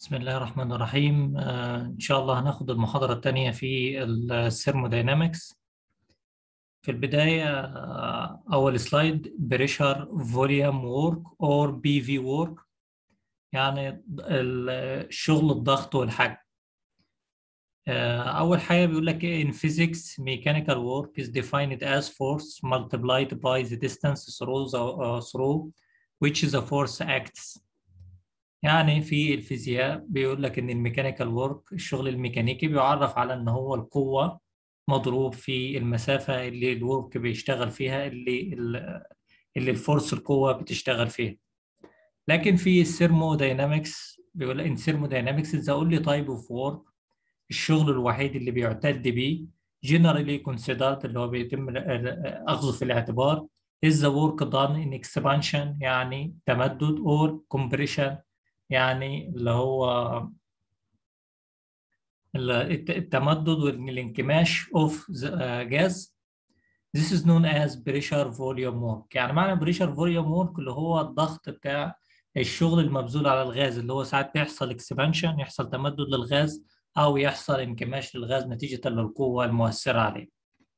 بسم الله الرحمن الرحيم. إن شاء الله هناخد المحاضرة الثانية في الثيرموداينامكس. في البداية أول سلايد بريشر فوليوم وورك أور بي في وورك، يعني الشغل الضغط والحجم. أول حاجة بيقول لك in physics mechanical work is defined as force multiplied by the distance through which the force acts. يعني في الفيزياء بيقول لك ان الميكانيكال وورك، الشغل الميكانيكي، بيعرف على ان هو القوة مضروب في المسافة اللي الورك بيشتغل فيها، اللي الفورس القوة بتشتغل فيها. لكن في الثيرموداينامكس بيقول ان ثيرموداينامكس is the only type of work، الشغل الوحيد اللي بيعتد به generally considered، اللي هو بيتم اخذه في الاعتبار is the work done in expansion، يعني تمدد، or compression، يعني اللي هو التمدد والانكماش of the gas. This is known as pressure volume work. يعني معنى pressure volume work اللي هو الضغط بتاع الشغل المبذول على الغاز، اللي هو ساعات بيحصل expansion، يحصل تمدد للغاز، أو يحصل انكماش للغاز نتيجة للقوة المؤثرة عليه.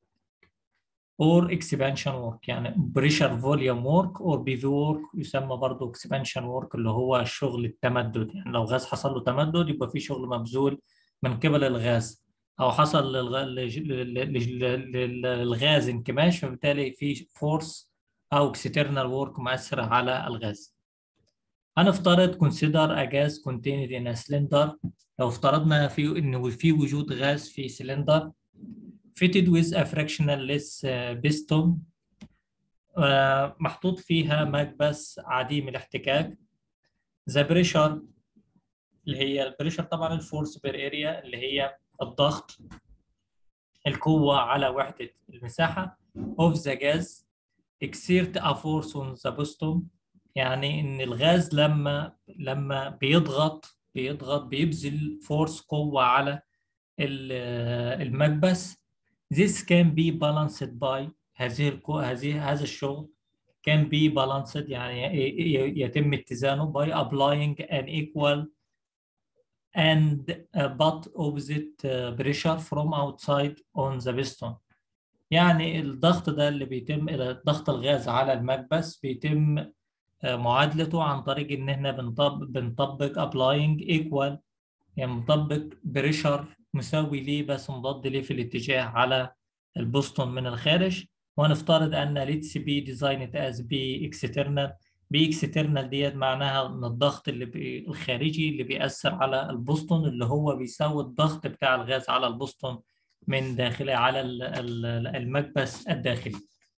or expansion work، يعني pressure volume work or PV work يسمى برضو expansion work، اللي هو الشغل التمدد. يعني لو غاز حصل له تمدد يبقى في شغل مبذول من قبل الغاز، أو حصل للغاز انكماش، فبالتالي في فورس أو external work مؤثرة على الغاز. هنفترض consider a gas contained in a cylinder. لو افترضنا إنه في وجود غاز في سلندر fitted with a frictionless piston، محطوط فيها مكبس عديم الاحتكاك. the pressure، اللي هي البريشر طبعا الفورس بير اريا، اللي هي الضغط، القوة على وحدة المساحة of the gas exert a force on the piston، يعني ان الغاز لما بيبذل فورس، قوة على المكبس. This can be balanced by هذا الشغل can be balanced، يعني يتم اتزانه by applying an equal and but opposite pressure from outside on the piston. يعني الضغط ده اللي بيتم، ضغط الغاز على المكبس، بيتم معادلته عن طريق ان احنا بنطبق applying equal، يعني مطبق بريشر مساوي ليه بس مضاد ليه في الاتجاه على البوستون من الخارج. ونفترض ان ليتس بي ديزايند از بي اكسترنال. بي اكسترنال ديت معناها ان الضغط الخارجي اللي بيأثر على البوستون، اللي هو بيساوي الضغط بتاع الغاز على البوستون من داخله على المكبس الداخلي.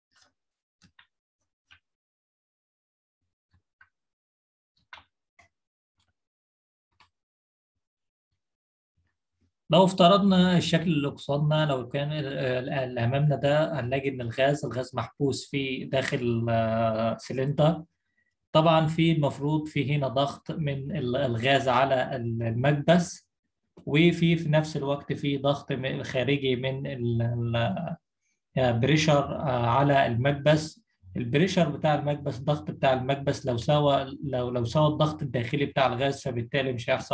لو افترضنا الشكل اللي قصادنا، لو كان اللي امامنا ده، هنلاقي ان الغاز محبوس في داخل سلندر. طبعا في المفروض في هنا ضغط من الغاز على المكبس، في نفس الوقت في ضغط خارجي من البريشر على المكبس. البريشر بتاع المكبس، الضغط بتاع المكبس لو ساوى الضغط الداخلي بتاع الغاز، فبالتالي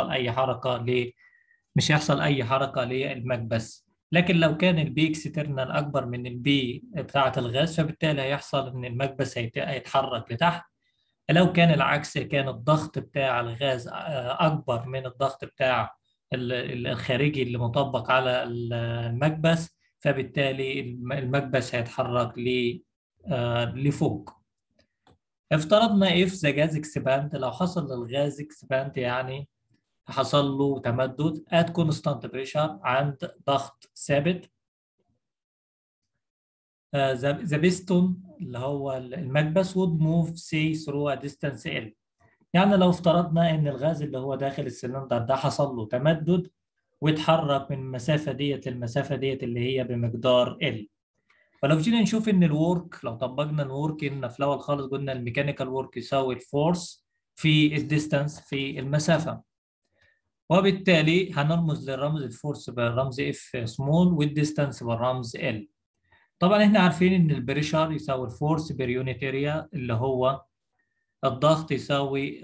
مش هيحصل اي حركه للمكبس. لكن لو كان البي اكسترنال اكبر من البي بتاعه الغاز، فبالتالي هيحصل ان المكبس هيتحرك لتحت. لو كان العكس، كان الضغط بتاع الغاز اكبر من الضغط بتاع الخارجي اللي مطبق على المكبس، فبالتالي المكبس هيتحرك لفوق. افترضنا if the gas expand، لو حصل للغاز expand، يعني حصل له تمدد at constant pressure، عند ضغط ثابت. the piston اللي هو المكبس would move say through a distance L. يعني لو افترضنا ان الغاز اللي هو داخل السلندر ده حصل له تمدد واتحرك من المسافة ديت للمسافة ديت اللي هي بمقدار L. فلو جينا نشوف ان الورك، لو طبقنا الورك، ان في الاول خالص قلنا الميكانيكال ورك يساوي الفورس في الديستانس، في المسافة، وبالتالي هنرمز للرمز الفورس بالرمز اف سمول والديستانس بالرمز ال. طبعا احنا عارفين ان البريشر يساوي الفورس بير يونت اريا، اللي هو الضغط يساوي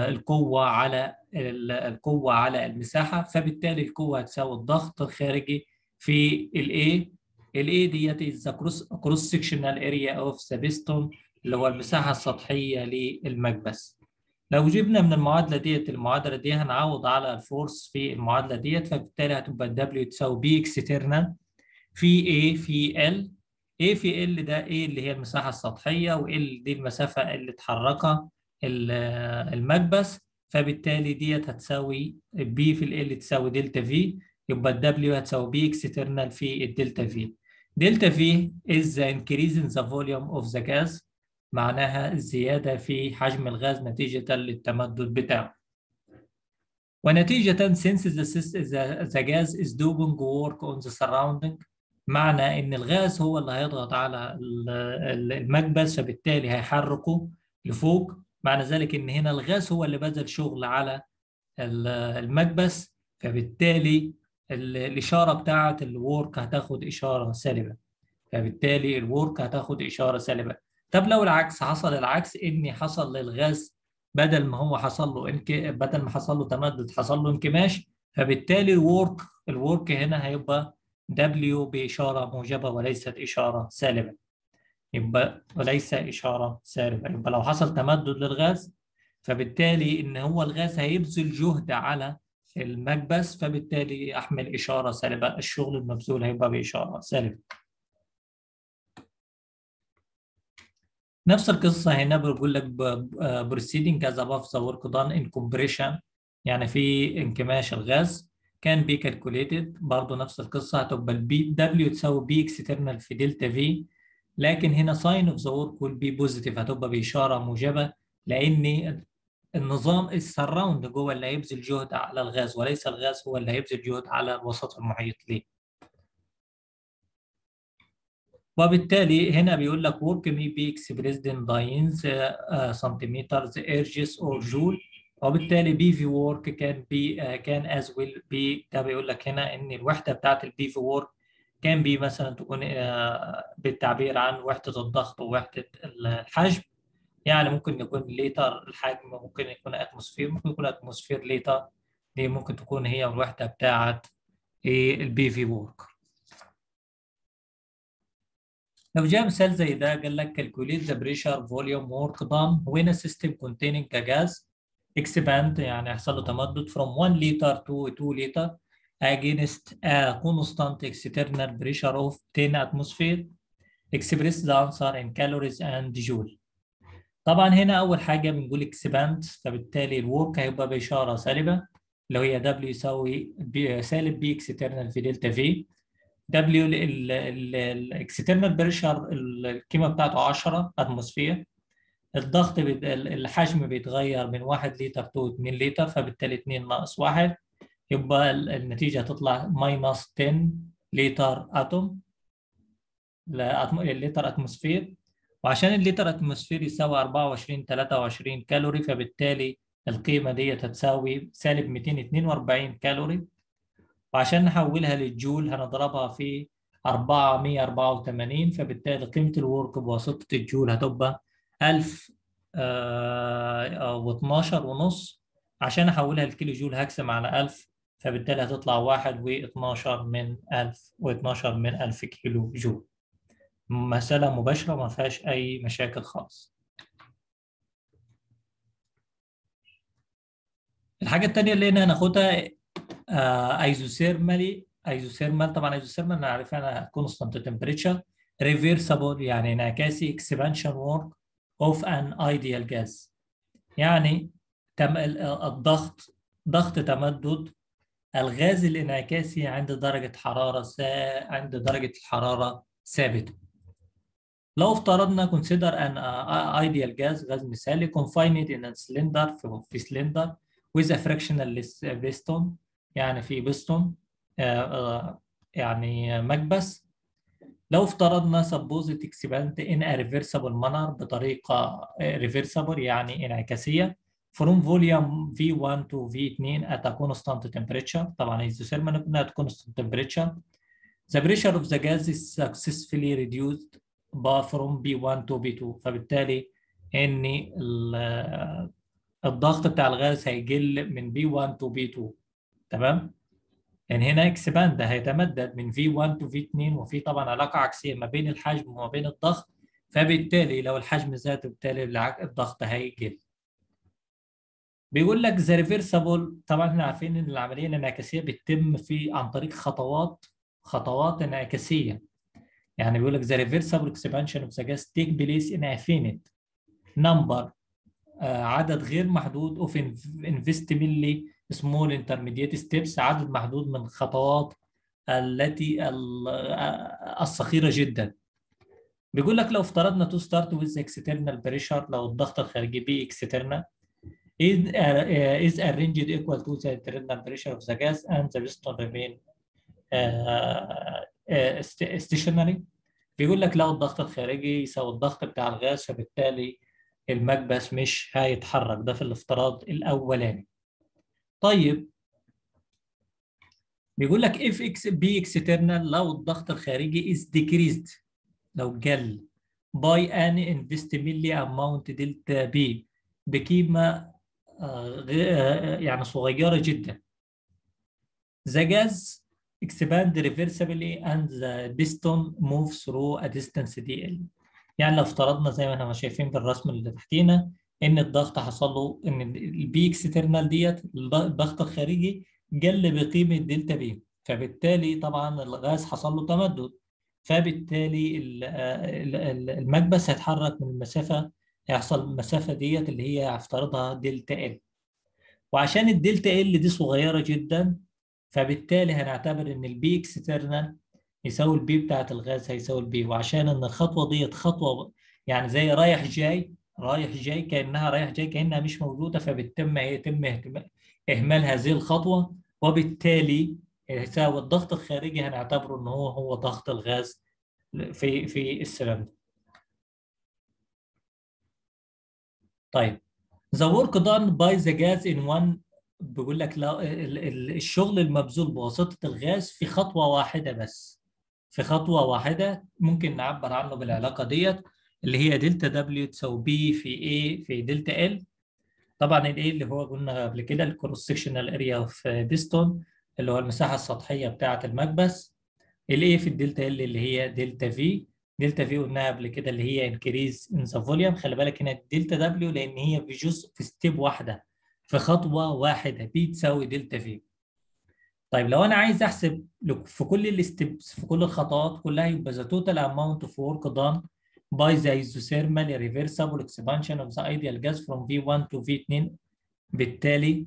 القوة على المساحة، فبالتالي القوة هتساوي الضغط الخارجي في ال A ديت is the cross sectional area of the piston، اللي هو المساحة السطحية للمكبس. لو جبنا من المعادلة دي هنعوض على الفورس في المعادلة ديت، فبالتالي هتبقى W تساوي B اكسترنال في A في L. A في L ده A اللي هي المساحة السطحية، و L دي المسافة اللي اتحركها المكبس، فبالتالي ديت هتساوي B في ال L تساوي دلتا V، يبقى ال W هتساوي B اكسترنال في الدلتا V. دلتا V is the increase in the volume of the gas، معناها الزيادة في حجم الغاز نتيجة للتمدد بتاعه. ونتيجة since the gas is doing work on the surrounding، معنى إن الغاز هو اللي هيضغط على المكبس، فبالتالي هيحركه لفوق. معنى ذلك إن هنا الغاز هو اللي بذل شغل على المكبس، فبالتالي الإشارة بتاعة الورك هتاخد إشارة سالبة، فبالتالي الورك هتاخد إشارة سالبة. طب لو العكس حصل، العكس إن حصل للغاز بدل ما حصل له تمدد حصل له انكماش، فبالتالي الورك هنا هيبقى W بإشارة موجبة وليست إشارة سالبة، وليس إشارة سالبة. يبقى لو حصل تمدد للغاز، فبالتالي إن هو الغاز هيبذل جهد على المكبس، فبالتالي أحمل إشارة سالبة، الشغل المبذول هيبقى بإشارة سالبة. نفس القصة هنا بيقول لك proceeding as above the work done in compression، يعني في انكماش الغاز كان بي calculated، برضه نفس القصة هتبقى البي W تساوي بي اكسترنال في دلتا في، لكن هنا sign of the work will be positive، هتبقى بإشارة موجبة، لأن النظام السراوند جوه اللي هيبذل جهد على الغاز، وليس الغاز هو اللي هيبذل جهد على الوسط المحيط ليه. وبالتالي هنا بيقول لك work may be expressed in dynes centimeters ergs or joule، وبالتالي بي في work كان as will be. ده بيقول لك هنا ان الوحده بتاعت البي في work كان بي مثلا تكون بالتعبير عن وحده الضغط ووحده الحجم، يعني ممكن يكون لتر الحجم، ممكن يكون اتموسفير، ممكن يكون اتموسفير لتر، دي ممكن تكون هي الوحده بتاعت البي في work. لو جاء مثال زي ده قال لك calculate the pressure volume work done when a system containing a gas expand، يعني يحصل له تمدد from 1 liter to 2 liter against a constant external pressure of 10 atmosphere. Express the answer in calories and joule. طبعا هنا أول حاجة بنقول expand، فبالتالي الورك هيبقى بإشارة سالبة، اللي هي W يساوي سالب بي external في دلتا في. دبليو الاكسترنال بريشر القيمه بتاعته 10 اتموسفير، الضغط الحجم بيتغير من 1 لتر تو 2 لتر، فبالتالي 2 ناقص 1 يبقى النتيجه هتطلع ماينس 10 لتر اتوم لتر اتموسفير. وعشان اللتر اتموسفير يساوي 24 23 كالوري، فبالتالي القيمه دي هتساوي سالب 242 كالوري. وعشان نحولها للجول هنضربها في 484، فبالتالي قيمة الورك بواسطة الجول هتبقى 1012 ونص. عشان أحولها لكيلو جول هقسم على 1000، فبالتالي هتطلع 1.12 من 1000 و12 من 1000 كيلو جول. مسألة مباشرة ما فيهاش أي مشاكل خالص. الحاجة التانية اللي هنا هناخدها ايزوثيرمال. طبعا ايزوثيرمال انا عارفها انا كونستانت تمبريتشر، ريفيرسبل يعني انعكاسي، اكسبانشن وورك اوف ان ايديال جاز، يعني الضغط ضغط تمدد الغاز الانعكاسي عند درجة حرارة ثابتة. لو افترضنا consider an ideal gas، غاز مثالي confined in a cylinder، في سلندر with a frictionless piston، يعني في بستون يعني مكبس. لو افترضنا suppose it expand in a reversible manner، بطريقة reversible يعني انعكاسية from volume V1 to V2 at a constant temperature، طبعا ايزوثيرمال at constant temperature. The pressure of the gas is successfully reduced from B1 to B2، فبالتالي ان الضغط بتاع الغاز هيقل من V1 to V2. تمام؟ يعني هنا اكسباند هيتمدد من V1 to V2، وفي طبعا علاقة عكسية ما بين الحجم وما بين الضغط، فبالتالي لو الحجم زاد بالتالي الضغط هيقل. بيقول لك ذا ريفرسبل، طبعا احنا عارفين ان العملية الانعكاسية بتتم عن طريق خطوات انعكاسية. يعني بيقول لك ذا ريفرسبل اكسبانشن اوف ذا جاس تيك بليس ان افينيت نمبر، عدد غير محدود اوف انفستمنتلي سمول انترميديت ستيبس، عدد محدود من الخطوات التي الصغيرة جدا. بيقول لك لو افترضنا تو ستارت ويز اكسترنال بريشر، لو الضغط الخارجي بي اكسترنال is arranged equal to the internal pressure of the gas and the piston remain stationary. بيقول لك لو الضغط الخارجي يساوي الضغط بتاع الغاز، فبالتالي المكبس مش هيتحرك. ده في الافتراض الأولاني. طيب بيقول لك if x b external، لو الضغط الخارجي is decreased، لو قل by an infinitely amount دلتا b، بقيمة يعني صغيرة جدا. The gas expand reversibly and the piston moves through a distance dl. يعني لو افترضنا زي ما احنا شايفين في الرسم اللي تحتينا ان الضغط حصل له ان البي اكسترنال ديت الضغط الخارجي قل بقيمه دلتا بي، فبالتالي طبعا الغاز حصل له تمدد، فبالتالي المكبس هيتحرك من المسافه، هيحصل المسافه ديت اللي هي هفترضها دلتا ال. وعشان الدلتا ال دي صغيره جدا، فبالتالي هنعتبر ان البي اكسترنال يساوي البي بتاعت الغاز هيساوي البي. وعشان ان الخطوه ديت خطوه يعني زي رايح جاي رايح جاي، كانها رايح جاي كانها مش موجوده، يتم اهمال هذه الخطوه، وبالتالي يساوي الضغط الخارجي هنعتبره ان هو ضغط الغاز في السلندر. طيب the work done by the gas in one، بيقول لك لا الشغل المبذول بواسطة الغاز في خطوة واحدة بس، في خطوة واحدة ممكن نعبر عنه بالعلاقة ديت اللي هي دلتا دبليو تساوي بي في اي في دلتا ال. طبعا الاي اللي هو قلنا قبل كده الكروس سكشنال اريا اوف بيستون، اللي هو المساحة السطحية بتاعة المكبس. الايه في الدلتا ال اللي هي دلتا في. دلتا في قلناها قبل كده اللي هي انكريز ان ذا فوليوم. خلي بالك هنا الدلتا دبليو لان هي في جزء في ستيب واحده، في خطوه واحده بي تساوي دلتا في. طيب لو انا عايز احسب في كل الستيبس في كل الخطوات كلها، يبقى ذا توتال اماونت اوف ورك دان باي ذا ايزوثيرمال ريفرسبل اكسبانشن اوف ذا ايديال جاز فروم في 1 تو في 2. بالتالي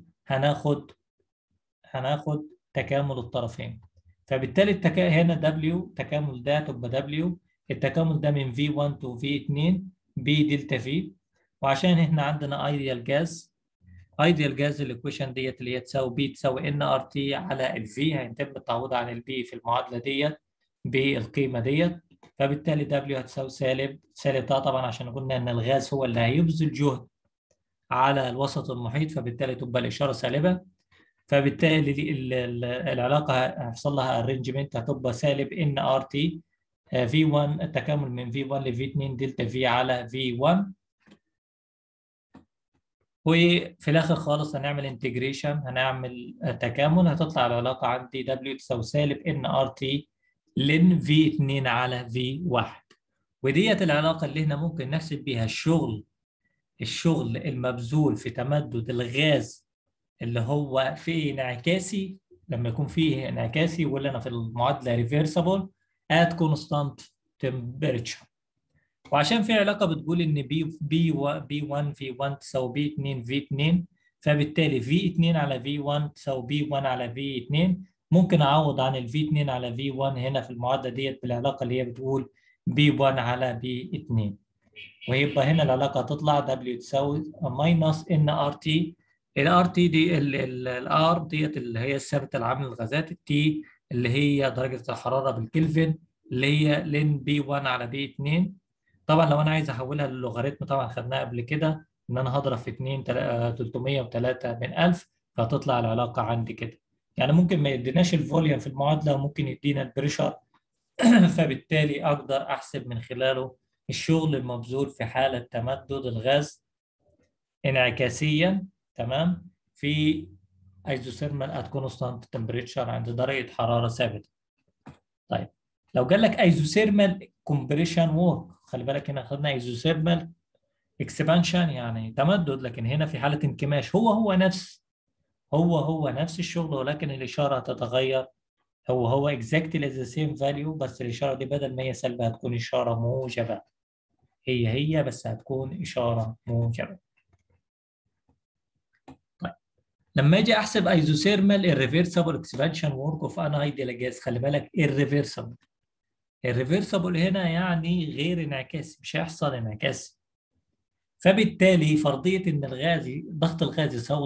هناخد تكامل الطرفين. فبالتالي هنا دبليو تكامل ده تبقى دبليو التكامل ده من V1 to V2 ب دلتا في. وعشان احنا عندنا ايديال جاز الايكويشن ديت اللي هي تساوي بي تساوي ان ار تي على الفي، هيتم التعويض عن البي في المعادله ديت بالقيمه ديت. فبالتالي دبليو هتساوي سالب ده طبعا عشان قلنا ان الغاز هو اللي هيبذل جهد على الوسط المحيط، فبالتالي تبقى الاشاره سالبه. فبالتالي العلاقه هيحصل لها ارينجمنت هتبقى سالب ان ار تي في 1 التكامل من في 1 ل في 2 دلتا في على في 1. وفي الاخر خالص هنعمل انتجريشن، هنعمل تكامل، هتطلع العلاقه عندي دبليو تساوي سالب ان ار تي لن في 2 على في 1. وديت العلاقه اللي احنا ممكن نحسب بيها الشغل المبذول في تمدد الغاز اللي هو في انعكاسي. لما يكون فيه انعكاسي ولا انا في المعادله ريفرسبل at constant temperature. وعشان في علاقه بتقول ان بي 1 في 1 تساوي بي 2 في 2، فبالتالي في 2 على في 1 تساوي بي 1 على في 2. ممكن اعوض عن الفي 2 على في 1 هنا في المعادله ديت بالعلاقه اللي هي بتقول بي 1 على بي 2. ويبقى هنا العلاقة هتطلع W تساوي ماينس ان ار تي. الار تي دي الار ديت اللي هي الثابت العام للغازات، التي اللي هي درجة الحرارة بالكلفن اللي هي لن بي 1 على بي 2. طبعا لو انا عايز احولها للوغاريتم طبعا خدناها قبل كده ان انا هضرب في 2 303 من 1000، فهتطلع العلاقة عندي كده. يعني ممكن ما يديناش الفوليوم في المعادلة وممكن يدينا البريشر فبالتالي اقدر احسب من خلاله الشغل المبذول في حالة تمدد الغاز انعكاسيا، تمام، في ايزوثيرمال ات كونستانت تمبريتشر عند درجة حرارة ثابتة. طيب لو قال لك ايزوثيرمال كومبريشن وورك، خلي بالك هنا خدنا ايزوثيرمال اكسبانشن يعني تمدد، لكن هنا في حالة انكماش هو نفس الشغل، ولكن الإشارة هتتغير. هو exactly the same value، بس الإشارة دي بدل ما هي سلبة هتكون إشارة موجبة. هي بس هتكون إشارة موجبة. طيب لما أجي أحسب ايزوثيرمال irreversible expansion work of an ideal gas، خلي بالك irreversible هنا يعني غير انعكاسي، مش هيحصل انعكاس. فبالتالي فرضية إن ضغط الغاز يساوي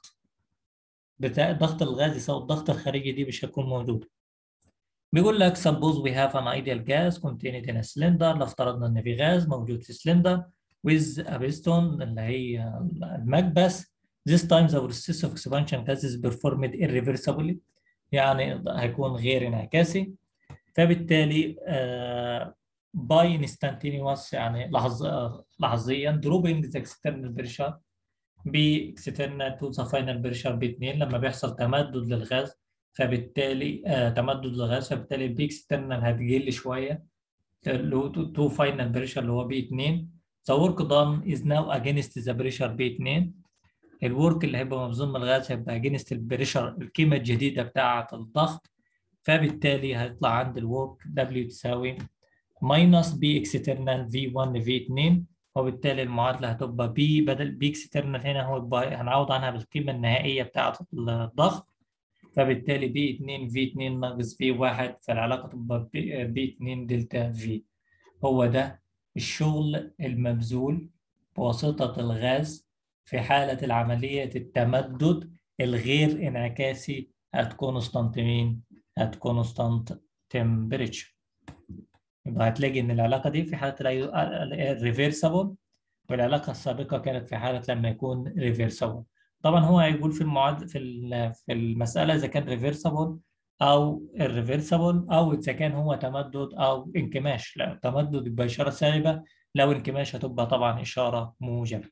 ضغط الغاز يساوي الضغط الخارجي دي مش هتكون موجودة. بيقول لك suppose we have an ideal gas contained in a cylinder، لو افترضنا ان في غاز موجود في سلندر with a piston اللي هي المكبس. This time the process of expansion gas is performed irreversibly، يعني هيكون غير انعكاسي. فبالتالي by instantaneous يعني لحظيا dropping the external pressure باكسترنال تو ذا فاينل بريشر ب2 لما بيحصل تمدد للغاز. فبالتالي تمدد للغاز، فبالتالي الاكسترنال هتقل شويه تو فاينل بريشر اللي هو ب2. ذا ورك دان از ناو اجينست ذا بريشر ب2. الورك اللي هيبقى مبذول من الغاز هيبقى اجينست البريشر، القيمه الجديده بتاعه الضغط. فبالتالي هيطلع عند الورك دبليو تساوي ماينس بي اكسترنال في 1 في 2. وبالتالي المعادلة هتبقى بي بدل بي اكسترنال هنا هو هنعوض عنها بالقيمة النهائية بتاعة الضغط. فبالتالي بي 2 في 2 ناقص في 1، فالعلاقة تبقى بي 2 دلتا في. هو ده الشغل المبذول بواسطة الغاز في حالة العملية التمدد الغير انعكاسي at constant مين؟ at constant temperature. يبقى هتلاقي ان العلاقه دي في حاله الريفيرسبل، والعلاقه السابقه كانت في حاله لما يكون ريفيرسبل. طبعا هو هيقول في المعاد في المساله اذا كان ريفيرسبل او الريفيرسبل، او اذا كان هو تمدد او انكماش. لا تمدد يبقى اشاره سالبه، لو انكماش هتبقى طبعا اشاره موجبه.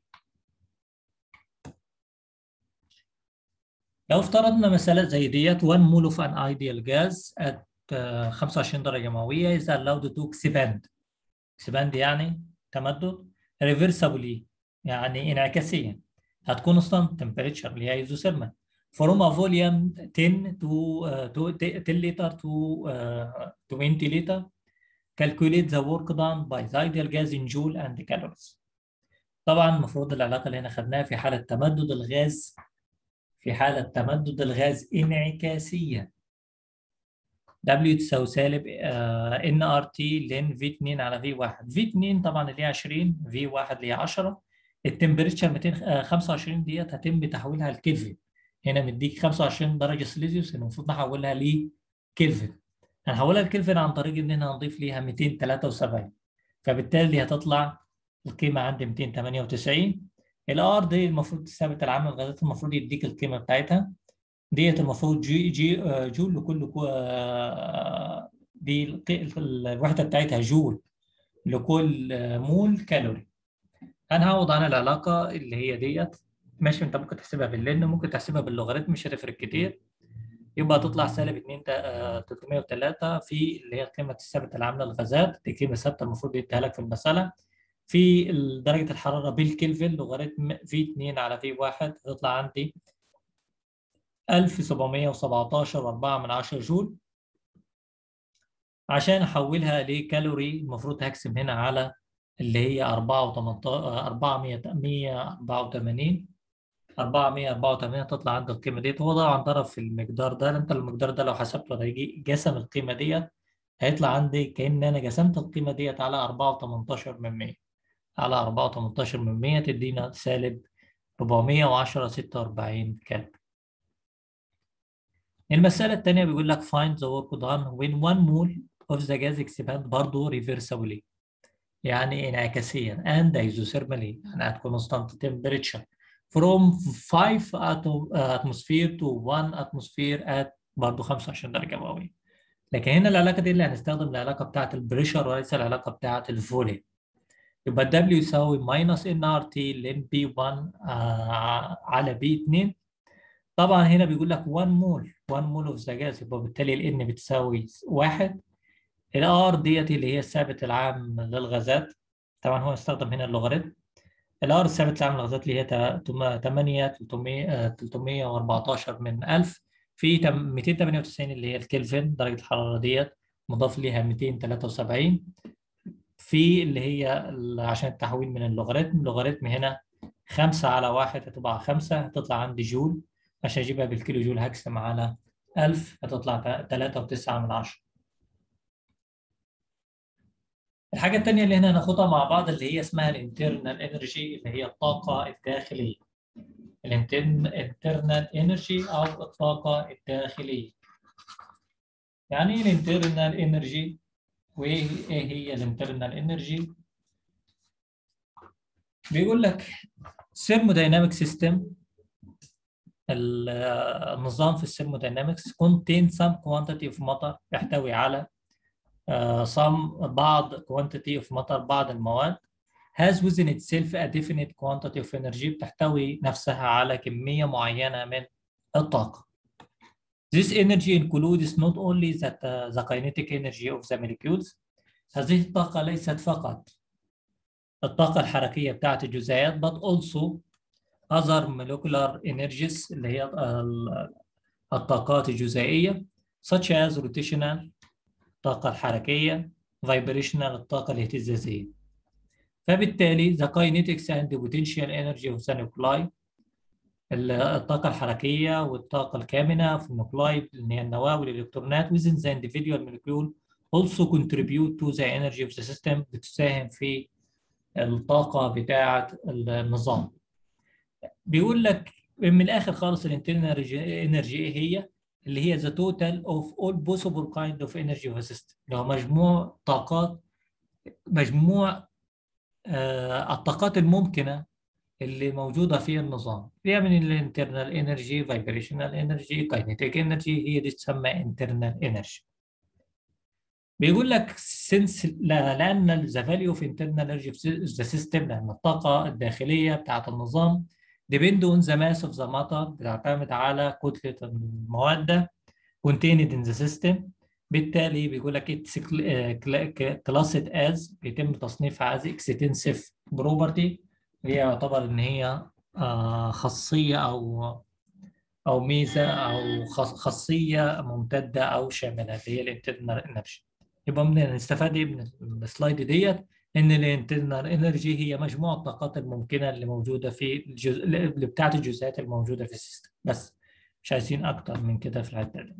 لو افترضنا مسألة زي ديت 1 mole of an ideal gas at 25 درجة مئوية is allowed to expand يعني تمدد، reversibly يعني انعكاسيا at constant temperature اللي هي isothermal from a volume 10 to 10 liter to 20 liter. calculate the work done by the ideal gas in joule and calories. طبعا المفروض العلاقة اللي هنا خدناها في حالة تمدد الغاز، انعكاسية W تساوي سالب ان ار تي لين في 2 على في 1. في 2 طبعا اللي هي 20، في 1 اللي هي 10. التمبريتشر 225 ديت هتم تحويلها لكلفن. هنا مديك 25 درجة سلسيوس، المفروض نحولها لكلفن. هنحولها لكلفن عن طريق ان احنا هنضيف ليها 273، فبالتالي هتطلع القيمة عندي 298. الار دي المفروض ثابت العامل الغازات، المفروض يديك القيمة بتاعتها ديت، المفروض جول لكل دي الوحدة بتاعتها جول لكل مول كالوري. هنعوض عن العلاقة اللي هي ديت. ماشي، انت ممكن تحسبها باللين، ممكن تحسبها باللوغاريتم، مش هتفرق كتير. يبقى تطلع سالب 2 303 في اللي هي القيمة الثابتة العاملة للغازات، دي قيمة ثابتة المفروض يديها لك في المسألة، في درجة الحرارة بالكلفن لوغاريتم في 2 على في 1 هتطلع عندي 1717.4 جول. عشان احولها لكالوري المفروض هقسم هنا على اللي هي 484 تطلع عند القيمه ديت. هو طبعا ضرب في المقدار ده، انت المقدار ده لو حسبته هيجي قسم القيمه ديت، هيطلع عندي كأن انا قسمت القيمه ديت على 4.18 على 4.18 تدينا سالب 410.46 كالوري. المسألة الثانية بيقول لك find the work done when 1 mole of the gas expand برضه reversibly يعني انعكاسيا and isothermally يعني at constant temperature from 5 atmosphere to 1 atmosphere at برضه 25 درجة مئوية. لكن هنا العلاقة دي اللي هنستخدم العلاقة بتاعة البريشر وليس العلاقة بتاعة الفوليوم. يبقى W يساوي ماينس ان ار تي لن بي 1 على بي 2. طبعا هنا بيقول لك 1 مول، 1 مول اوف ذا جاز، يبقى بالتالي الان بتساوي 1. الار ديت اللي هي الثابت العام للغازات، طبعا هو استخدم هنا اللوغاريتم. الار الثابت العام للغازات اللي هي 8 314 من 1000 في 298 اللي هي الكلفن درجة الحرارة ديت، مضاف ليها 273 في اللي هي عشان التحويل من اللوغاريتم هنا 5 على 1 هتبقى 5، هتطلع عندي جول. عشان اجيبها بالكيلو جول هقسم على 1000 هتطلع 3.9 من 10. الحاجة التانية اللي هنا هناخدها مع بعض اللي هي اسمها الانترنال انرجي، اللي هي الطاقة الداخلية. الانترنال انرجي أو الطاقة الداخلية. يعني ايه الانترنال انرجي؟ وايه هي الانترنال انرجي؟ بيقول لك thermodynamic system، النظام في الثيرموداينامكس contain some quantity of matter، يحتوي على بعض quantity of matter، بعض المواد has within itself a definite quantity of energy، بتحتوي نفسها على كمية معينة من الطاقة. This energy includes not only the kinetic energy of the molecules، هذه الطاقة ليست فقط الطاقة الحركية بتاعت الجزيئات but also other molecular energies اللي هي الطاقات الجزيئية such as rotational الطاقة الحركية، vibrational الطاقة الاهتزازية. فبالتالي the kinetics and the potential energy of the nuclei، الطاقة الحركية والطاقة الكامنة في النوكلاي اللي هي النواة والإلكترونات within the individual molecule also contribute to the energy of the system، بتساهم في الطاقة بتاعة النظام. بيقول لك من الآخر خالص الانترنال انرجي إيه هي؟ اللي هي the total of all possible kind of energy of a system، اللي هو مجموع طاقات، مجموع الطاقات الممكنة اللي موجودة في النظام. فيها من الانترنال انرجي، فايبريشنال انرجي، كاينيتيك انرجي، هي دي تسمى انترنال انرجي. بيقول لك لأن the value of internal energy of the system، لأن الطاقة الداخلية بتاعة النظام depend on the mass of the matter، بتعتمد على كتلة المواد contained in the system. بالتالي بيقول لك it's classed as، بيتم تصنيفها as extensive property، هي يعتبر ان هي خاصية او ميزة او خاصية ممتدة او شاملة، اللي هي الانترنال انرجي. يبقى نستفاد ايه من السلايد ديت؟ ان الانترنال انرجي هي مجموع الطاقات الممكنة اللي موجودة في اللي بتاعت الجزيئات الموجودة في السيستم، بس مش عايزين اكتر من كده في الحتة دي.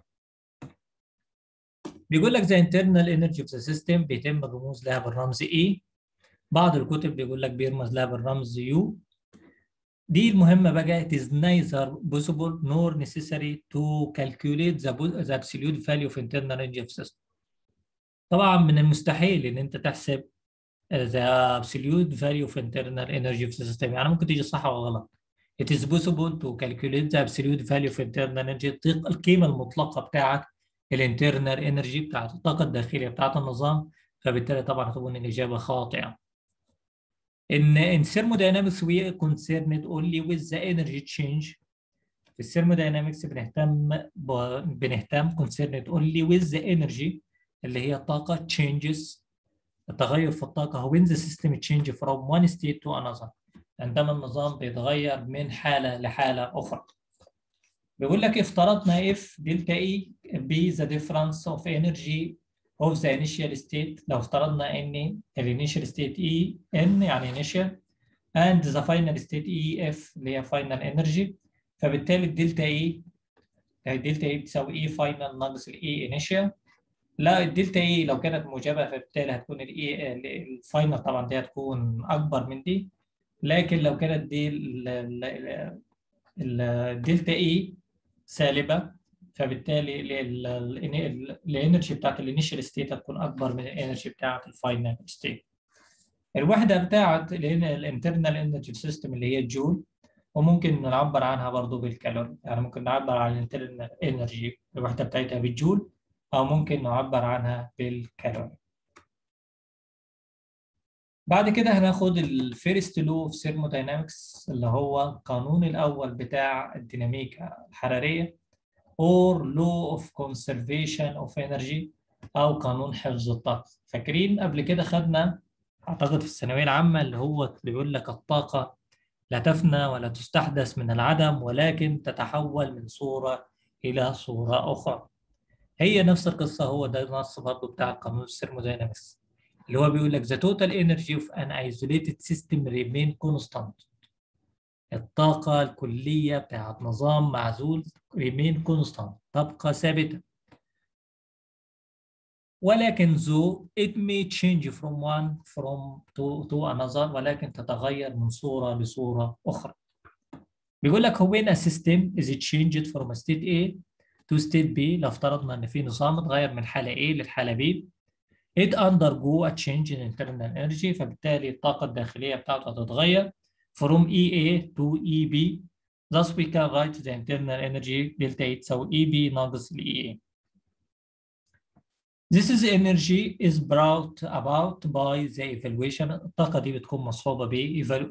بيقول لك the internal energy of the system بيتم الرموز لها بالرمز E، بعض الكتب بيقول لك بيرمز لها بالرمز U. دي المهمة بقى it is neither possible nor necessary to calculate the absolute value of internal energy of system. طبعا من المستحيل ان انت تحسب the absolute value of internal energy of the system، يعني ممكن تيجي صح او غلط. It is possible to calculate the absolute value of internal energy، القيمة المطلقة بتاعت الانترنال انرجي بتاعت الطاقة الداخلية بتاعت النظام، فبالتالي طبعا هتكون الإجابة خاطئة. In thermodynamics we are concerned only with the energy change. في الثيرموداينامكس بنهتم concerned only with the energy اللي هي الطاقة changes، التغير في الطاقة when the system change from one state to another، عندما النظام بيتغير من حالة لحالة أخرى. بيقول لك افترضنا if دلتا E be the difference of energy of the initial state، لو افترضنا ان الانيشال state E N يعني initial and the final state E F اللي هي final energy، فبالتالي الدلتا E بتساوي E final ناقص ال E initial. لا الدلتا E لو كانت موجبة فبالتالي هتكون ال E الفاينل طبعا دي هتكون أكبر من دي، لكن لو كانت دي الدلتا E سالبة فبالتالي الانرجي بتاعت الانيشال ستيت هتكون أكبر من الانرجي بتاعت الفاينل ستيت. الوحدة بتاعت الانترنال انرجي سيستم اللي هي الجول، وممكن نعبر عنها برضو بالكالوري، يعني ممكن نعبر عن الانترنال انرجي الوحدة بتاعتها بالجول أو ممكن نعبر عنها بالكالوري. بعد كده هناخد الفيرست لو اوف ثيرموداينامكس اللي هو القانون الاول بتاع الديناميكا الحراريه، or law of conservation of energy، او قانون حفظ الطاقه. فاكرين قبل كده خدنا اعتقد في الثانويه العامه اللي هو اللي بيقول لك الطاقه لا تفنى ولا تستحدث من العدم، ولكن تتحول من صوره الى صوره اخرى. هي نفس القصة، هو ده النص برضه بتاع قانون الثيرموداينامكس اللي هو بيقول لك the total energy of an isolated system remain constant. الطاقة الكلية بتاعت نظام معزول remain constant، تبقى ثابتة. ولكن though it may change from one to another، ولكن تتغير من صورة لصورة أخرى. بيقول لك when a system is changed from state A to state B، لو افترضنا إن في نظام اتغير من حالة A للحالة B، it undergo a change in internal energy، فبالتالي الطاقة الداخلية بتاعته هتتغير from EA to EB. Thus we can write the internal energy delta E تساوي EB ناقص EA. This is energy is brought about by the evaluation. الطاقة دي بتكون مصحوبة ب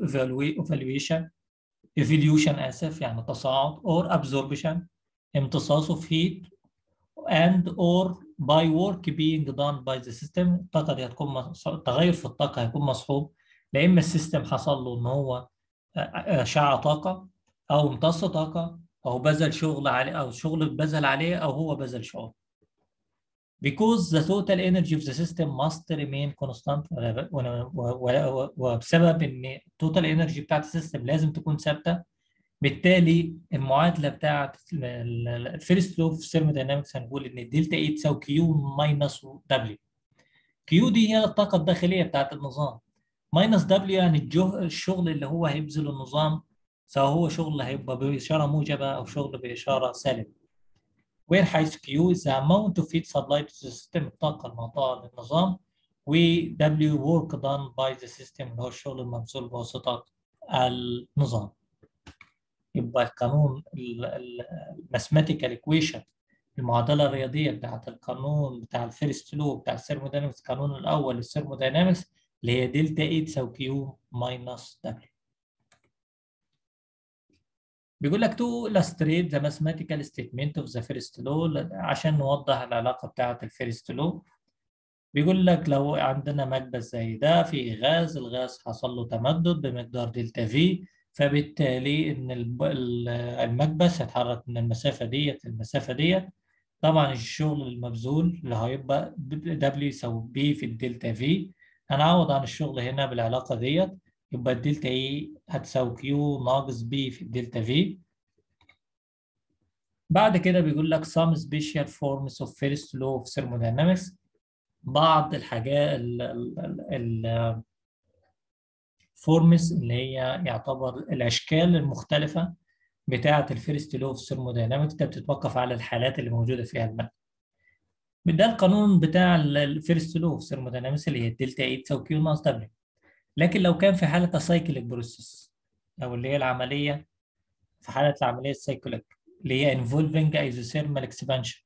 evolution آسف يعني تصاعد، or absorption امتصاص of heat، and or by work being done by the system. الطاقة دي هتكون التغير في الطاقة هيكون مصحوب لا إما السيستم حصل له إن هو شع طاقة أو امتص طاقة أو بذل شغل عليه أو شغل بذل عليه أو هو بذل شغل. Because the total energy of the system must remain constant، وبسبب إن total energy بتاعت السيستم لازم تكون ثابتة، بالتالي المعادله بتاعت الفيرست لو في ثيرموداينامكس هنقول ان الدلتا اي تساوي كيو ماينس دبليو. كيو دي هي الطاقه الداخليه بتاعت النظام، ماينس دبليو يعني الشغل اللي هو هيبذله النظام، سواء هو شغل هيبقى باشاره موجبه او شغل باشاره سالبه. وين حيث كيو is the amount of heat supplied to the system، الطاقه المعطاه للنظام، و W work done by the system اللي هو الشغل المبذول بواسطه النظام. يبقى القانون الماثيماتيكال ايكويشن، المعادله الرياضيه بتاعت القانون بتاع الفيرست لو بتاع الثيرموداينامكس، القانون الاول للثيرموداينامكس اللي هي دلتا اي تساوي كيو ماينس دبليو. بيقول لك to illustrate the mathematical statement of the first law، عشان نوضح العلاقه بتاعت الفيرست لو. بيقول لك لو عندنا مكبس زي ده في غاز، الغاز حصل له تمدد بمقدار دلتا في، فبالتالي ان المكبس هيتحرك من المسافه ديت للمسافه ديت. طبعا الشغل المبذول اللي هيبقى دبليو يساوي بي في الدلتا في، هنعوض عن الشغل هنا بالعلاقه ديت، يبقى الدلتا اي هتساوي كيو ناقص بي في الدلتا في. بعد كده بيقول لك some special forms of first law of thermodynamics، بعض الحاجات الفورمز اللي هي يعتبر الاشكال المختلفه بتاعه الفيرست لو في الثيرموداينامكس، ده بتتوقف على الحالات اللي موجوده فيها الماده. ده القانون بتاع الفيرست لو في الثيرموداينامكس اللي هي الدلتا اي تساوي كيو ناقص دبليو. لكن لو كان في حاله سايكليك بروسيس، او اللي هي العمليه، في حاله العمليه السايكليك اللي هي انفولفنج ايزوثيرمال اكسبانشن،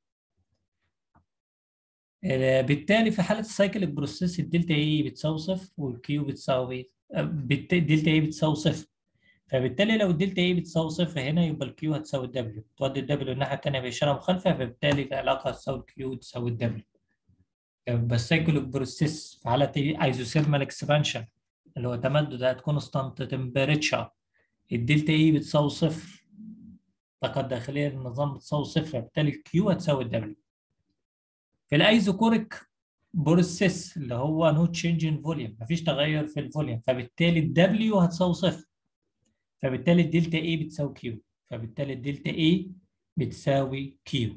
بالتالي في حالة السايكل بروسيس الدلتا اي بتساوي صفر والكيو بتساوي الدلتا اي بتساوي صفر. فبالتالي لو الدلتا اي بتساوي صفر هنا يبقى الكيو هتساوي الدبليو، تودي الدبليو الناحية التانية بإشارة مخالفة، فبالتالي العلاقة هتساوي الكيو تساوي الدبليو. يبقى السايكل بروسيس في حالة ايزوثيرمال اكسبانشن اللي هو تمدد ات كونستانت تمبريتشر، الدلتا اي بتساوي صفر، الطاقة الداخلية للنظام بتساوي صفر، فبالتالي الكيو هتساوي الدبليو. في الايزوكوريك بروسيس اللي هو نو تشينج ان فوليوم، مفيش تغير في الفوليوم، فبالتالي الدبليو هتساوي صفر، فبالتالي الدلتا اي بتساوي كيو، فبالتالي الدلتا اي بتساوي كيو.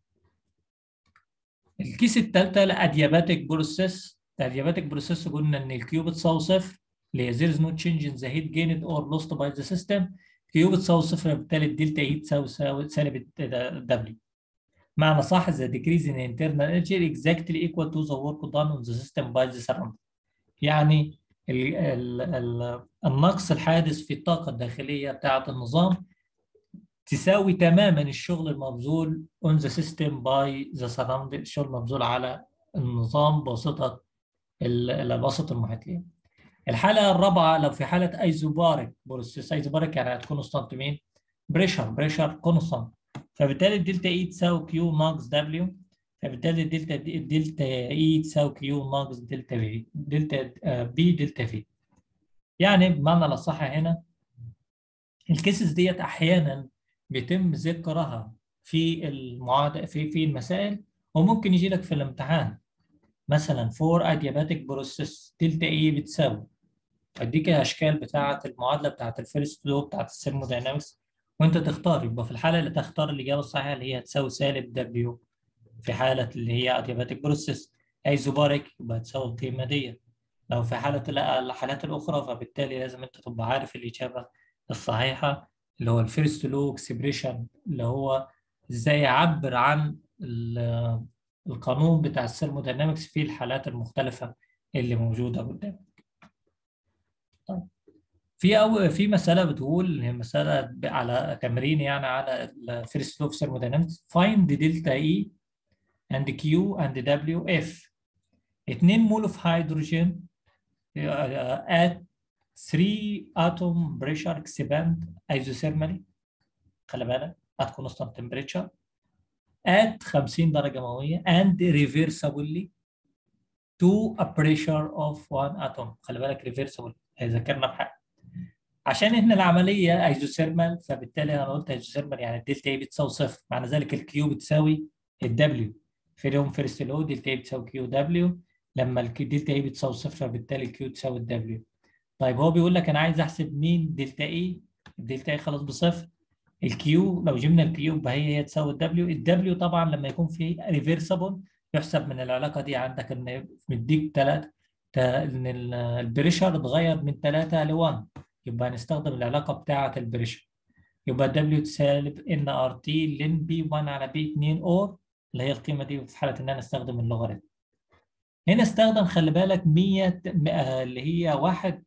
الكيس الثالثه الادياباتيك بروسيس، الادياباتيك بروسيس قلنا ان الكيو بتساوي صفر، اللي هي there is no change in the heat gained or lost by the system، كيو بتساوي صفر، بالتالي الدلتا اي تساوي سالب الدبليو. معنى صح the decrease in internal energy exactly equal to the work done on the system by the surrounding، يعني النقص الحادث في الطاقة الداخلية بتاعة النظام تساوي تماما الشغل المبذول on the system by the surrounding، الشغل المبذول على النظام بواسطة الوسط المحيط له. الحالة الرابعة لو في حالة ايزوباريك بروسيس، ايزوباريك يعني هتكون كونستانت مين؟ بريشر كونستانت. فبالتالي الدلتا اي تساوي كيو ناقص دبليو. فبالتالي الدلتا اي تساوي كيو ناقص دلتا بي، دلتا بي دلتا في. يعني بمعنى الأصح هنا الكيسز ديت أحيانا بيتم ذكرها في المعادلة في المسائل، وممكن يجي لك في الامتحان مثلا فور ادياباتيك بروسيس دلتا اي بتساوي، اديك الاشكال بتاعه المعادله بتاعه الفيرست لو بتاعه الثيرموداينامكس، وانت تختار. يبقى في الحاله اللي تختار الاجابه الصحيحه اللي هي هتساوي سالب دبليو في حاله اللي هي ادياباتيك بروسيس. ايزوباريك يبقى هتساوي القيمه دي. لو في حاله الحالات الاخرى فبالتالي لازم انت تبقى عارف الاجابه الصحيحه اللي هو الفيرست لو اكسبريشن، اللي هو ازاي يعبر عن القانون بتاع الثيرموداينامكس في الحالات المختلفه اللي موجوده قدامك. طيب. في مسألة بتقول، هي مسألة على تمرين يعني على الفيرست لو ثيرموداينامكس. find دلتا E and Q and W if 2 مول of hydrogen at 3 atom pressure expand isothermally، خلي بالك at constant temperature at 50 درجة مئوية and reversibly to a pressure of 1 atom. خلي بالك reversible ذكرنا بحاجة عشان احنا العمليه ايزوثيرمال، فبالتالي انا قلت ايزوثيرمال يعني الدلتا اي بتساوي صفر، معنى ذلك الكيو بتساوي الدبليو. في اليوم فيرست لو دلتا اي بتساوي كيو دبليو، لما الدلتا اي بتساوي صفر فبالتالي الكيو تساوي الدبليو. طيب هو بيقول لك انا عايز احسب مين دلتا اي. الدلتا اي خلاص بصفر. الكيو لو جبنا الكيو يبقى هي تساوي الدبليو. الدبليو طبعا لما يكون في ريفرسبل يحسب من العلاقه دي عندك ان مديك 3، ان البريشر اتغير من 3 ل 1، يبقى هنستخدم العلاقه بتاعه البريشر. يبقى دبليو تسالب ان ار تي لن بي 1 على بي 2 اور، اللي هي القيمه دي في حاله ان انا استخدم اللوغاريتم. هنا استخدم خلي بالك 100 اللي هي 1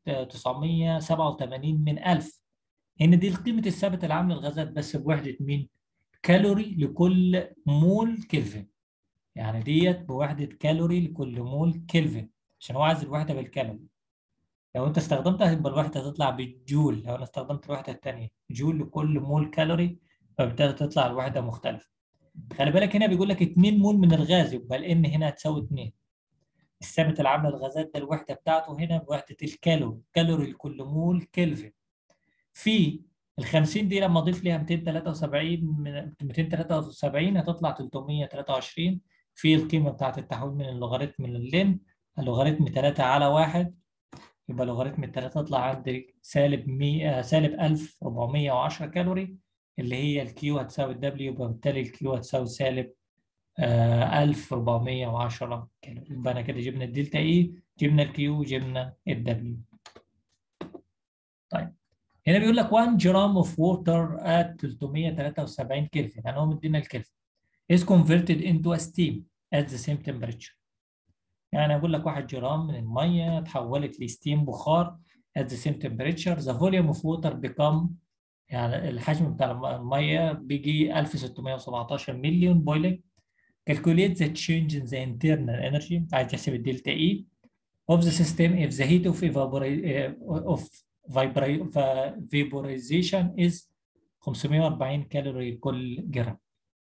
987 من 1000. هنا دي قيمة الثابت العام للغازات بس بوحدة مين؟ كالوري لكل مول كلفن. يعني ديت بوحدة كالوري لكل مول كلفن، عشان هو عايز الوحدة بالكالوري. لو انت استخدمتها يبقى الوحدة هتطلع بالجول، لو انا استخدمت الوحدة التانية جول لكل مول كالوري فبالتالي تطلع الوحدة مختلفة. خلي بالك هنا بيقول لك 2 مول من الغاز، يبقى الان هنا هتساوي 2. الثابت العام للغازات ده الوحدة بتاعته هنا بوحدة الكالوري، كالوري لكل مول كلفن. في ال 50 دي لما اضيف ليها 273 من 273 هتطلع 323 في القيمه بتاعت التحويل من اللوغاريتم لللين. اللوغاريتم 3 على 1 يبقى لوغاريتم ال 3 تطلع عندي سالب 100 سالب 1410 كالوري، اللي هي الكيو هتساوي الدبليو، يبقى بالتالي الكيو هتساوي سالب 1410 كالوري. يبقى انا كده جبنا الدلتا اي، جبنا الكيو، جبنا الدبليو. طيب هنا بيقول لك 1 جرام اوف ووتر at 373 كلفن، يعني هو مدينا الكلفن is converted into a steam at the same temperature. يعني اقول لك 1 جرام من الميه اتحولت لستيم بخار at the same temperature the volume of water become، يعني الحجم بتاع الميه بيجي 1617 مليون بويلك. calculate the change in the internal energy، عايز تحسب الدلتا اي of the system if the heat of vaporization is 540 كالوري كل جرام.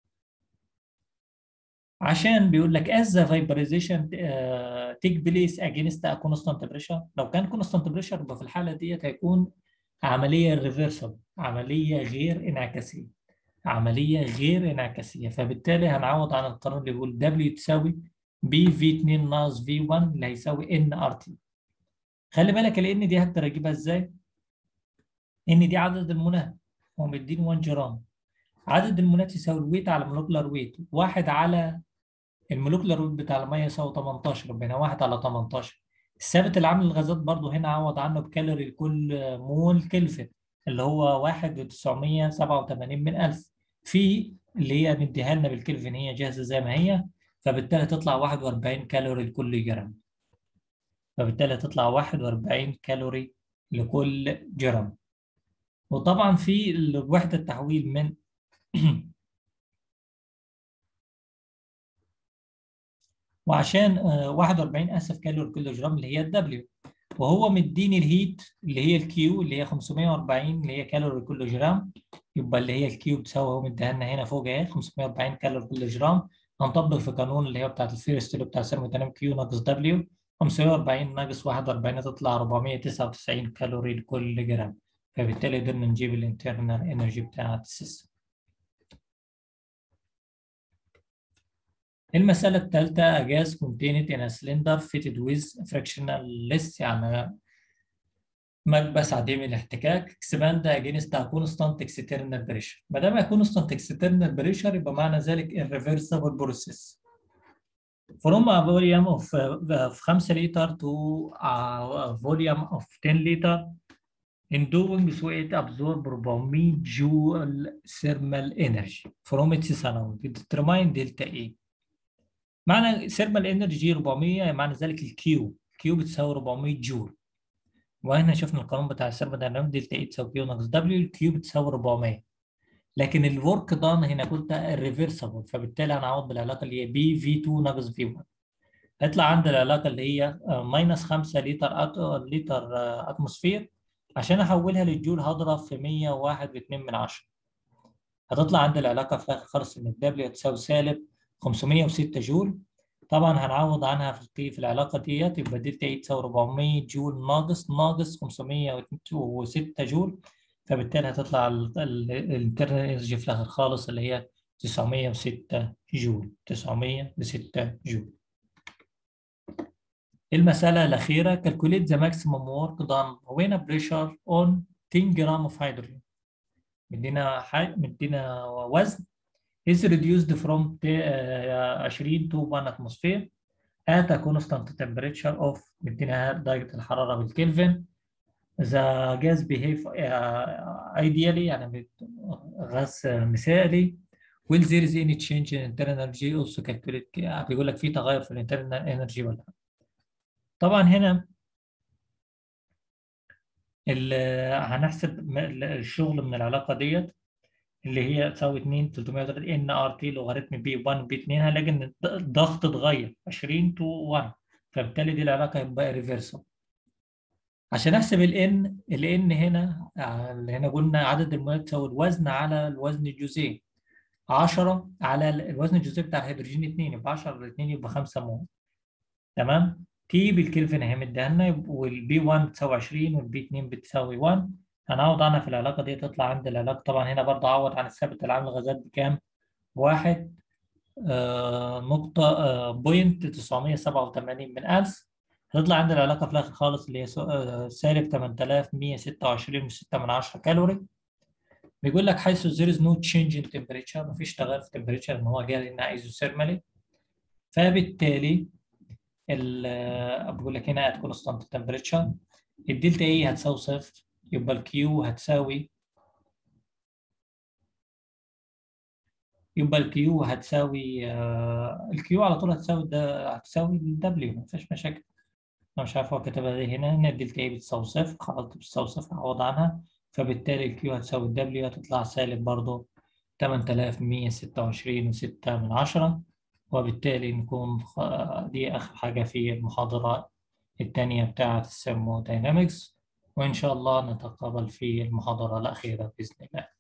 عشان بيقول لك as the vaporization take place against a constant pressure، لو كان constant pressure يبقى في الحالة ديت هيكون عملية reversible، عملية غير انعكاسية، عملية غير انعكاسية. فبالتالي هنعوض عن القانون اللي بيقول W تساوي B في 2 ناقص في 1 اللي هيساوي N RT. خلي بالك ال N دي هقدر اجيبها ازاي؟ N دي عدد المونات، هو مديني 1 جرام. عدد المونات يساوي الويت على مولكولار ويت، واحد على المولكولار ويت بتاع الميه يساوي 18، بين 1 على 18. الثابت العام للغازات برضو هنا عوض عنه بكالوري لكل مول كلفن، اللي هو 1987 من 1000 في اللي هي مديها لنا بالكلفن، هي جاهزه زي ما هي. فبالتالي تطلع 41 كالوري لكل جرام، فبالتالي تطلع 41 كالوري لكل جرام. وطبعا في وحدة التحويل من وعشان 41 اسف كالوري كل جرام اللي هي الدبليو. وهو مديني الهيت اللي هي الكيو اللي هي 540 اللي هي كالوري كل جرام. يبقى اللي هي الكيو بتساوي، هو مديها لنا هنا فوق اهي 540 كالوري كل جرام. هنطبق في قانون اللي هي بتاعت الفيرست اللي بتاع ثيرموديناميك كيو ناقص دبليو. 540 ناقص 41 تطلع 499 كالوري لكل جرام. فبالتالي قدرنا نجيب الانترنال انرجي بتاعت السيستم. المسألة الثالثة a gas contained in a cylinder fitted with frictionless يعني مكبس عديم الاحتكاك expand against a constant external pressure. ما دام constant external pressure يبقى معنى ذلك irreversible process. From a volume of 5 لتر to a volume of 10 لتر in doing so it absorb 400 جول thermal energy from its surrounding. determine delta E. معنى thermal energy 400 معنى ذلك الكيو بتساوي 400 جول. وهنا شفنا القانون بتاع الثيرموداينامكس دلتا اي تساوي كيو ناقص دبليو، الكيو بتساوي 400. لكن الورك دان هنا قلت الريفرسبل، فبالتالي هنعوض بالعلاقه اللي هي بي في 2 ناقص في 1. هيطلع عندي العلاقه اللي هي ماينس 5 لتر اتموسفير. عشان احولها للجول هضرب في 101.2. هتطلع عندي العلاقه في الاخر خالص ان الدبليو تساوي سالب 506 جول. طبعا هنعوض عنها في العلاقه ديت، يبقى دلتا اي تساوي 400 جول ناقص 506 جول. فبالتالي هتطلع الانترنال انرجي في الاخر خالص اللي هي 906 جول. 906 جول. المساله الاخيره calculate the maximum work done when a pressure on 10 جرام of hydrogen. مدينا وزن is reduced from 20 to 1 atmosphere at a constant temperature of مدينا درجة الحرارة بالكلفن. the gas behave ideally يعني غاز مثالي. will there is any change in internal energy also calculate. بيقول لك في تغير في الانترنال انرجي ولا لا. طبعا هنا هنحسب الشغل من العلاقة ديت اللي هي تساوي 2 330 ان ار تي لوغاريتم بي 1 بي 2. هنلاقي ان الضغط اتغير 20 تو 1، فبالتالي دي العلاقه هيبقى ريفرسال. عشان احسب الان هنا اللي هنا قلنا عدد المولات تساوي الوزن على الوزن الجزيء 10 على الوزن الجزيء بتاع الهيدروجين 2، يبقى 10 على 2 يبقى 5 مول. تمام. تي بالكلفن اهي مديها لنا، والبي 1 بتساوي 20 والبي 2 بتساوي 1. هنعوض عنها في العلاقه دي تطلع عند العلاقه. طبعا هنا برضه اعوض عن الثابت العام للغازات بكام؟ 1 نقطة بوينت 987 من 1000. هتطلع عند العلاقة في الآخر خالص اللي هي سالب 8116 كالوري. بيقول لك حيث there is no change in temperature، مفيش تغير في temperature إن هو جاي لنا ايزوثيرمالي. فبالتالي بقول لك هنا at constant temperature الدلتا اي هتساوي صفر، يبقى الكيو هتساوي الكيو على طول هتساوي الدبليو، مفيش مشاكل. انا مش عارف هو كتبها ليه هنا ان الدلتا اي بتساوي صفر، خلاص بتساوي صفر هعوض عنها. فبالتالي الكيو هتساوي الدبليو هتطلع سالب برضه 8126.6. وبالتالي نكون دي آخر حاجة في المحاضرة الثانية بتاعة الثيرموداينامكس، وإن شاء الله نتقابل في المحاضرة الأخيرة بإذن الله.